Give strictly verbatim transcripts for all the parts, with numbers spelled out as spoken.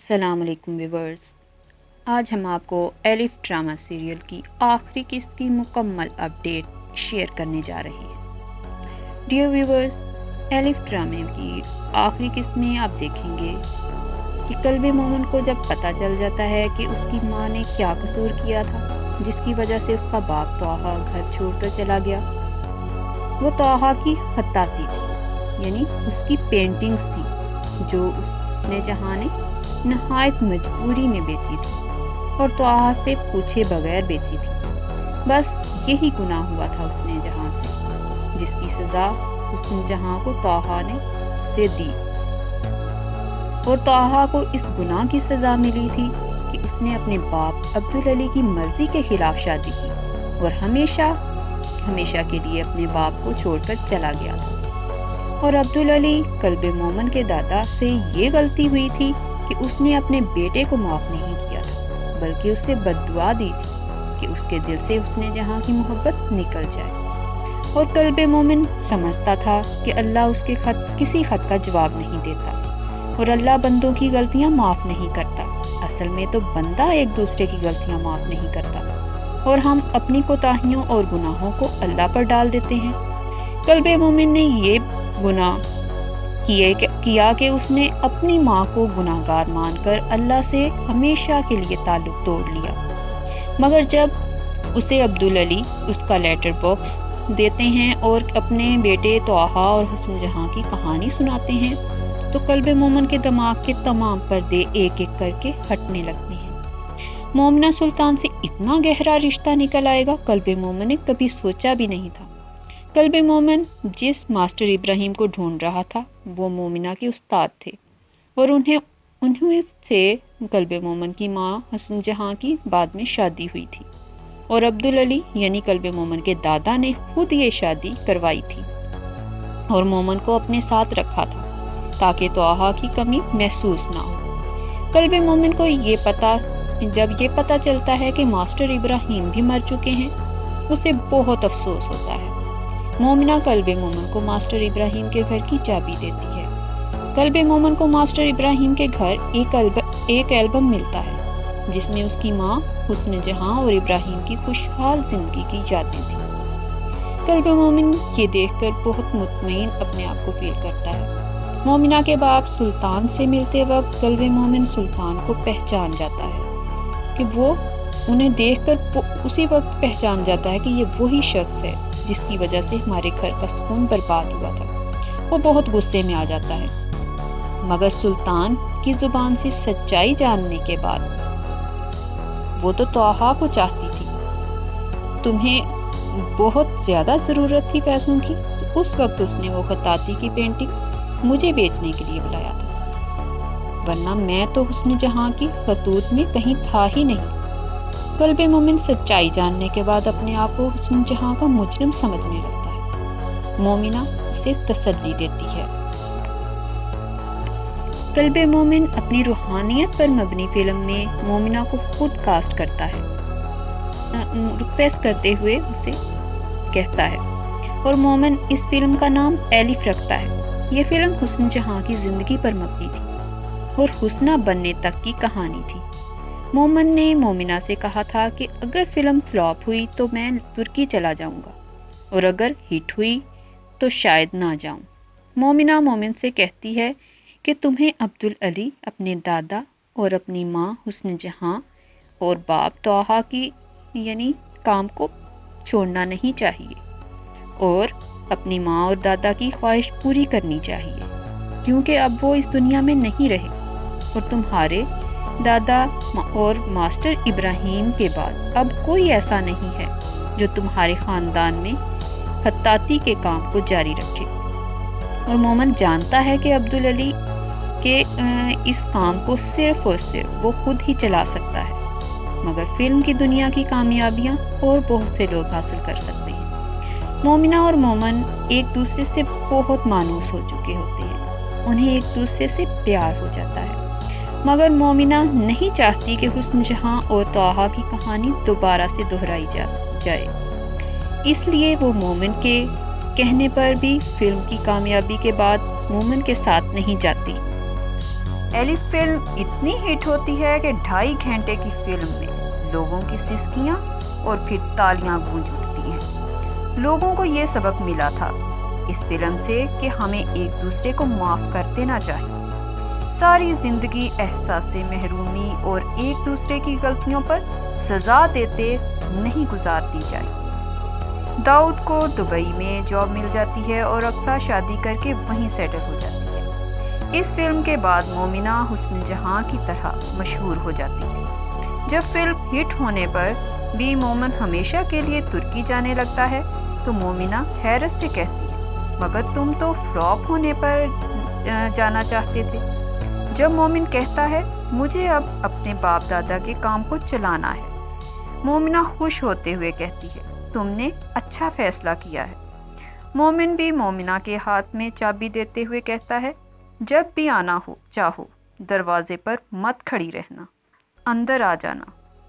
السلام علیکم ویورز، آج ہم آپ کو ایلف ڈرامہ سیریل کی آخری قسط کی مکمل اپڈیٹ شیئر کرنے جا رہے ہیں۔ ڈیئر ویورز، ایلف ڈرامے کی آخری قسط میں آپ دیکھیں گے کہ قلب مومن کو جب پتہ چل جاتا ہے کہ اس کی ماں نے کیا قصور کیا تھا جس کی وجہ سے اس کا باپ طاہا گھر چھوڑ کر چلا گیا۔ وہ طاہا کی خطاطی تھی، یعنی اس کی پینٹنگز تھی جو اس نے جہاں نے نہایت مجبوری میں بیچی تھی اور طاہا سے پوچھے بغیر بیچی تھی۔ بس یہی گناہ ہوا تھا اس نے جہاں سے، جس کی سزا اس نے جہاں کو طاہا نے اسے دی، اور طاہا کو اس گناہ کی سزا ملی تھی کہ اس نے اپنے باپ عبدالعلی کی مرضی کے خلاف شادی کی اور ہمیشہ ہمیشہ کے لیے اپنے باپ کو چھوڑ کر چلا گیا تھا۔ اور عبدالعلی قلب مومن کے دادا سے یہ غلطی ہوئی تھی کہ اس نے اپنے بیٹے کو معاف نہیں کیا تھا، بلکہ اس سے بد دعا دی تھی کہ اس کے دل سے اس نے جہاں کی محبت نکل جائے۔ اور قلب مومن سمجھتا تھا کہ اللہ اس کے خط کسی خط کا جواب نہیں دیتا اور اللہ بندوں کی غلطیاں معاف نہیں کرتا۔ اصل میں تو بندہ ایک دوسرے کی غلطیاں معاف نہیں کرتا اور ہم اپنی کوتاہیوں اور گناہوں کو اللہ پر ڈال دیتے ہیں۔ قلب مومن نے یہ گناہ کیا کہ اس نے اپنی ماں کو گناہ گار مان کر اللہ سے ہمیشہ کے لیے تعلق توڑ لیا۔ مگر جب اسے عبدالعلی اس کا لیٹر باکس دیتے ہیں اور اپنے بیٹے طاہا اور حسن جہاں کی کہانی سناتے ہیں تو قلب مومن کے دماغ کے تمام پردے ایک ایک کر کے ہٹنے لگتے ہیں۔ مومنہ سلطان سے اتنا گہرا رشتہ نکل آئے گا قلب مومن نے کبھی سوچا بھی نہیں تھا۔ قلب مومن جس ماسٹر ابراہیم کو ڈھونڈ رہا تھا وہ مومنہ کے استاد تھے، اور انہیں انہیں سے قلب مومن کی ماں حسن جہاں کی بعد میں شادی ہوئی تھی، اور عبدالعلی یعنی قلب مومن کے دادا نے خود یہ شادی کروائی تھی اور مومن کو اپنے ساتھ رکھا تھا تاکہ طاہا کی کمی محسوس نہ ہو۔ قلب مومن کو یہ پتہ جب یہ پتہ چلتا ہے کہ ماسٹر ابراہیم بھی مر چکے ہیں اسے بہت افسوس ہوتا ہے۔ مومنہ قلب مومن کو ماسٹر ابراہیم کے گھر کی چابی دیتی ہے۔ قلب مومن کو ماسٹر ابراہیم کے گھر ایک ایک البم ملتا ہے جس میں اس کی ماں حسن جہاں اور ابراہیم کی خوشحال زندگی کی یادیں تھیں۔ قلب مومن یہ دیکھ کر بہت مطمئن اپنے آپ کو فیل کرتا ہے۔ مومنہ کے باپ سلطان سے ملتے وقت قلب مومن سلطان کو پہچان جاتا ہے کہ وہ انہیں دیکھ کر اسی وقت پہچان جاتا ہے کہ یہ وہی شخص ہے جس کی وجہ سے ہمارے گھر کا سکون برباد ہوا تھا۔ وہ بہت غصے میں آ جاتا ہے، مگر سلطان کی زبان سے سچائی جاننے کے بعد وہ تو طاہا کو چاہتی تھی، تمہیں بہت زیادہ ضرورت تھی پیسوں کی، تو اس وقت اس نے وہ خطاطی کی پینٹنگ مجھے بیچنے کے لیے بلایا تھا، ورنہ میں تو حسن جہاں کی خطوط میں کہیں تھا ہی نہیں۔ قلب مومن سچائی جاننے کے بعد اپنے آپ کو حسن جہاں کا مجرم سمجھنے لگتا ہے۔ مومنہ اسے تسلی دیتی ہے۔ قلب مومن اپنی روحانیت پر مبنی فلم میں مومنہ کو خود کاسٹ کرتا ہے، ریکویسٹ کرتے ہوئے اسے کہتا ہے، اور مومن اس فلم کا نام ایلف رکھتا ہے۔ یہ فلم حسن جہاں کی زندگی پر مبنی تھی اور حسنہ بننے تک کی کہانی تھی۔ مومن نے مومنہ سے کہا تھا کہ اگر فلم فلاپ ہوئی تو میں ترکی چلا جاؤں گا، اور اگر ہٹ ہوئی تو شاید نہ جاؤں۔ مومنہ مومن سے کہتی ہے کہ تمہیں عبدالعلی، اپنے دادا اور اپنی ماں حسن جہاں اور باپ طاہا کی یعنی کام کو چھوڑنا نہیں چاہیے اور اپنی ماں اور دادا کی خواہش پوری کرنی چاہیے، کیونکہ اب وہ اس دنیا میں نہیں رہے اور تمہارے دادا اور ماسٹر ابراہیم کے بعد اب کوئی ایسا نہیں ہے جو تمہارے خاندان میں خطاطی کے کام کو جاری رکھے۔ اور مومن جانتا ہے کہ عبدالعلی کے اس کام کو صرف اور صرف وہ خود ہی چلا سکتا ہے، مگر فلم کی دنیا کی کامیابیاں اور بہت سے لوگ حاصل کر سکتے ہیں۔ مومنہ اور مومن ایک دوسرے سے بہت مانوس ہو چکے ہوتے ہیں، انہیں ایک دوسرے سے پیار ہو جاتا ہے، مگر مومنہ نہیں چاہتی کہ حسن جہاں اور طاہا کی کہانی دوبارہ سے دہرائی جا جائے، اس لیے وہ مومن کے کہنے پر بھی فلم کی کامیابی کے بعد مومن کے ساتھ نہیں جاتی एलिफ फिल्म इतनी हिट होती है कि ढाई घंटे की फिल्म में लोगों की सिसकियां और फिर तालियां गूंज उठती हैं। लोगों को ये सबक मिला था इस फिल्म से कि हमें एक दूसरे को माफ़ कर देना चाहिए। सारी ज़िंदगी एहसास से महरूमी और एक दूसरे की गलतियों पर सज़ा देते नहीं गुजारती चाहिए। दाऊद को दुबई में जॉब मिल जाती है और अक्सा शादी करके वहीं सेटल हो जाती है। इस फिल्म के बाद मोमिना हुस्न जहां की तरह मशहूर हो जाती है। जब फिल्म हिट होने पर भी मोमिन हमेशा के लिए तुर्की जाने लगता है तो मोमिना हैरत से कहती है, मगर तुम तो फ्लॉप होने पर जाना चाहते थे। जब मोमिन कहता है, मुझे अब अपने बाप दादा के काम को चलाना है, मोमिना खुश होते हुए कहती है, तुमने अच्छा फैसला किया है। मोमिन भी मोमिना के हाथ में चाबी देते हुए कहता है, जब भी आना हो चाहो दरवाजे पर मत खड़ी रहना, अंदर आ जाना।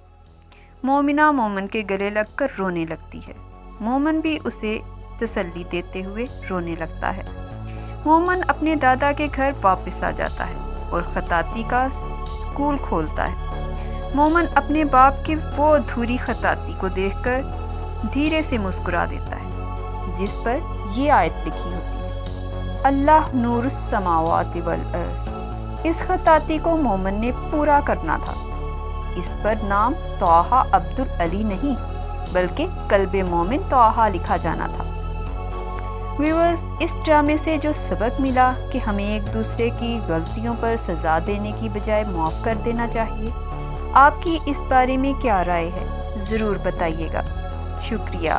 मोमिना मोमिन के गले लगकर रोने लगती है। मोमिन भी उसे तसल्ली देते हुए रोने लगता है। मोमिन अपने दादा के घर वापस आ जाता है और खताती का स्कूल खोलता है। मोमिन अपने बाप की वो अधूरी खताती को देखकर धीरे से मुस्कुरा देता है, जिस पर ये आयत लिखी होती है, अल्लाह नूरुस समावाति वल अर्ज़। इस खताती को मोमिन ने पूरा करना था। इस पर नाम तौहा अब्दुल अली नहीं बल्कि कल्बे मोमिन तौहा लिखा जाना था। व्यूअर्स, इस ड्रामे से जो सबक मिला कि हमें एक दूसरे की गलतियों पर सज़ा देने की बजाय माफ़ कर देना चाहिए। आपकी इस बारे में क्या राय है, ज़रूर बताइएगा। शुक्रिया।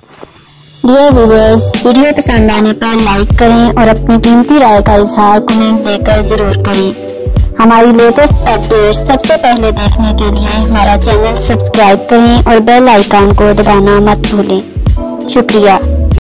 डियर व्यूअर्स, वीडियो पसंद आने पर लाइक करें और अपनी कीमती राय का इजहार कमेंट देकर ज़रूर करें। हमारी लेटेस्ट अपडेट सबसे पहले देखने के लिए हमारा चैनल सब्सक्राइब करें और बेल आइकन को दबाना मत भूलें। शुक्रिया।